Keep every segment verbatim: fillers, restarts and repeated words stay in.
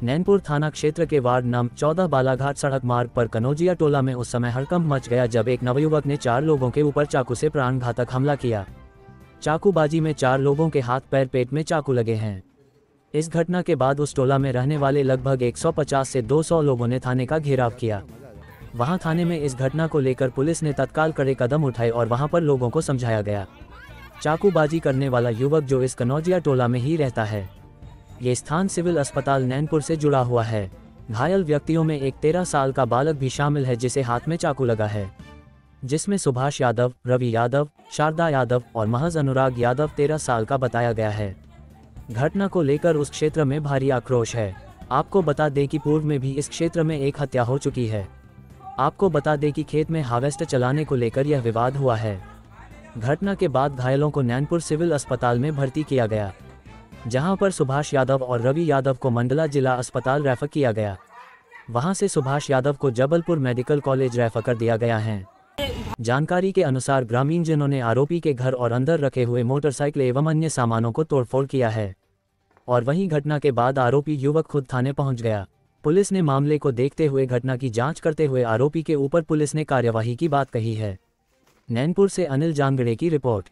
नैनपुर थाना क्षेत्र के वार्ड नंबर चौदह बालाघाट सड़क मार्ग पर कनौजिया टोला में उस समय हड़कंप मच गया जब एक नवयुवक ने चार लोगों के ऊपर चाकू से प्राणघातक हमला किया। चाकूबाजी में चार लोगों के हाथ पैर पेट में चाकू लगे हैं। इस घटना के बाद उस टोला में रहने वाले लगभग एक सौ पचास से दो सौ लोगों ने थाने का घेराव किया। वहां थाने में इस घटना को लेकर पुलिस ने तत्काल कड़े कदम उठाए और वहां पर लोगों को समझाया गया। चाकूबाजी करने वाला युवक जो इस कनौजिया टोला में ही रहता है। ये स्थान सिविल अस्पताल नैनपुर से जुड़ा हुआ है। घायल व्यक्तियों में एक तेरह साल का बालक भी शामिल है जिसे हाथ में चाकू लगा है, जिसमें सुभाष यादव, रवि यादव, शारदा यादव और महज अनुराग यादव तेरह साल का बताया गया है। घटना को लेकर उस क्षेत्र में भारी आक्रोश है। आपको बता दें कि पूर्व में भी इस क्षेत्र में एक हत्या हो चुकी है। आपको बता दें कि खेत में हार्वेस्टर चलाने को लेकर यह विवाद हुआ है। घटना के बाद घायलों को नैनपुर सिविल अस्पताल में भर्ती किया गया, जहां पर सुभाष यादव और रवि यादव को मंडला जिला अस्पताल रेफर किया गया। वहां से सुभाष यादव को जबलपुर मेडिकल कॉलेज रेफर कर दिया गया है। जानकारी के अनुसार ग्रामीण जनों ने आरोपी के घर और अंदर रखे हुए मोटरसाइकिल एवं अन्य सामानों को तोड़फोड़ किया है और वहीं घटना के बाद आरोपी युवक खुद थाने पहुंच गया। पुलिस ने मामले को देखते हुए घटना की जांच करते हुए आरोपी के ऊपर पुलिस ने कार्यवाही की बात कही है। नैनपुर से अनिल जांगड़े की रिपोर्ट।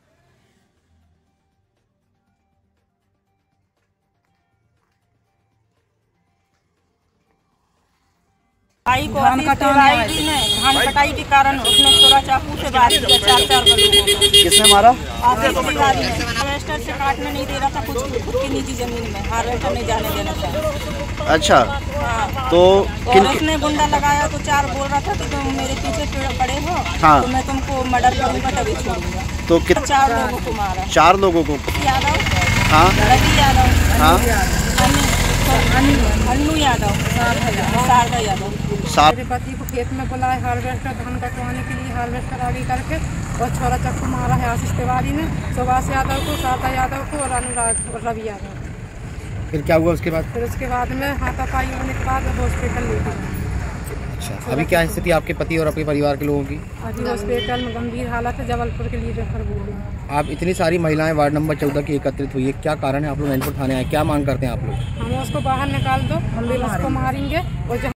आई को धान कटाई धान कटाई के कारण उसने थोड़ा चाकू से मार दिया चार चार लोगों। किसने मारा? हार्वेस्टर से काटने नहीं दे रहा था, कुछ खुद की निजी जमीन में हार्वेस्टर नहीं जाने देना था। अच्छा हाँ। तो और उसने गुंडा लगाया तो चार बोल रहा था कि तुम मेरे पीछे पड़े हो। हाँ। तो मैं तुमको मर्डर करूंगा तभी छोड़ूंगा। तो कित... चार लोगों को मारा। चार लोगों को? यादव, हाँ, रवि यादव, हाँ, अन्नू यादव, शारदा यादव। मेरे पति को खेत में बुलाए हार्वेस्टर धान कटवाने के लिए, हार्वेस्टर आगे करके और छोरा चक्कू मारा है आशीष तिवारी ने, सुभाष यादव को, शारदा यादव को और अनुराग और रवि यादव। फिर क्या हुआ उसके बाद? फिर उसके बाद में हाथापाई होने के बाद हॉस्पिटल ले गए। अच्छा, अभी क्या स्थिति आपके पति और आपके परिवार के लोगों की? अभी हॉस्पिटल में गंभीर हालत है, जबलपुर के लिए रेफर बोले। आप इतनी सारी महिलाएं वार्ड नंबर चौदह की एकत्रित हुई है, क्या कारण है आप लोग नैनपुर थाने आए, क्या मांग करते हैं आप लोग? हम उसको बाहर निकाल दो, हम भी उसको मारेंगे और